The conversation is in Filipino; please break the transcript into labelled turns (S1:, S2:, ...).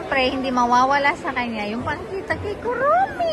S1: syempre, hindi mawawala sa kanya yung pagkita kay Kurumi.